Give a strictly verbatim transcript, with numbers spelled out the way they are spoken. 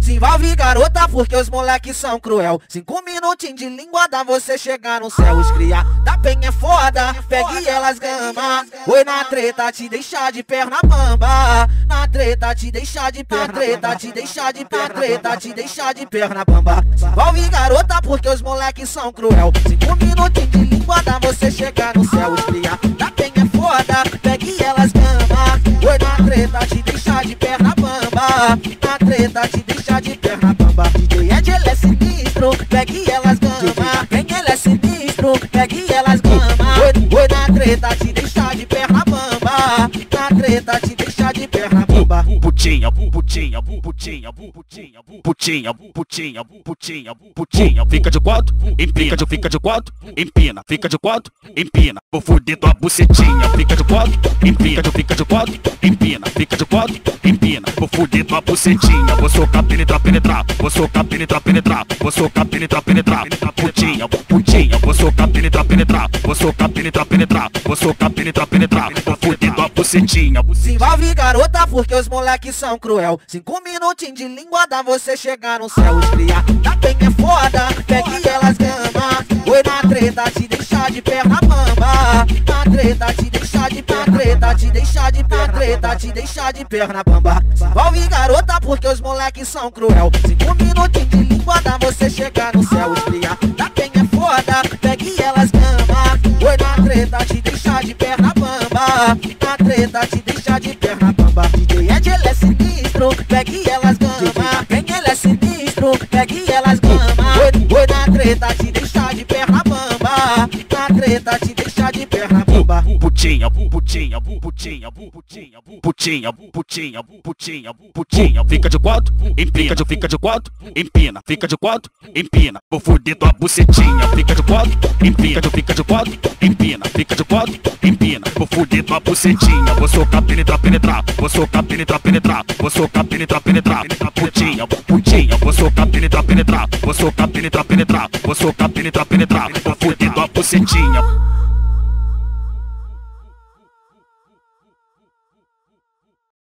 Se envolve, garota, porque os moleques são cruel. Cinco minutinhos de língua dá você chegar no céu. Os cria da penha é foda, pegue elas gama. Oi na treta, te deixar de perna bamba. Na treta, te deixar de perna treta, te deixar de perna treta, te deixar de perna bamba. Se envolve, garota, porque os moleques são cruel. Cinco minutinhos de língua dá você chegar no céu. Os cria da penha é foda, pegue elas gama. Oi na treta, te deixar de perna bamba. Na treta, te deixar de perna bamba. D J Ed, ele é sinistro, pegue elas gama. Quem ele é sinistro, pegue elas gama. Oi, oi na treta, te deixar de perna bamba. Na treta, te deixar de perna bamba. Putinha, putinha, putinha, putinha, putinha, putinha, putinha, putinha. Fica de quatro, empina, de fica de quatro, empina, fica de quatro, empina. Vou fuder tua bucetinha. Fica de quatro, empina, de fica de quatro, empina, fica de quatro, empina. Vou fuder tua bucetinha. Vou socar, penetrar, penetrar. Vou socar, penetrar, penetrar. Vou socar, penetrar, penetrar. Putinha, putinha. Vou socar, penetrar, penetrar. Vou socar, penetrar, penetrar. Vou socar, penetrar, penetrar. Vou fuder tua bucetinha. Se envolve, garota, porque os moleques são cruel. Cinco minutinhos de língua dá você chegar no céu. Os cria da penha é foda, pegue elas gama. Oi na treta, te deixar de perna bamba. Na treta, te deixar de perna treta, te deixar de perna treta, te deixar de perna bamba. Se envolve, garota, porque os moleques são cruel. Cinco minutinhos de língua dá você chegar no céu. Os cria da penha é foda, pegue elas gama. Oi na treta, te deixar de perna bamba. Na treta, te deixar de perna bamba. D J Ed, ele é sinistro, pegue elas gama. Quem ele é sinistro, pegue elas gama. Oi, oi na treta, te deixar de perna bamba. Na treta, te deixar de perna bamba. Putinha, putinha, putinha, putinha, putinha, putinha, putinha, putinha. Fica de quatro, empina, de fica de quatro, empina, fica de quatro, empina. Vou fuder tua bucetinha. Fica de quatro, empina, de fica de quatro, empina, fica de quatro, empina. Vou fuder tua bucetinha. Vou socar, penetrar, penetrar. Vou socar, penetrar, penetrar. Vou socar, penetrar, penetrar. Putinha, putinha. Vou socar, penetrar, penetrar. Vou socar, penetrar, penetrar. Vou socar, penetrar, penetrar. Vou fuder tua bucetinha.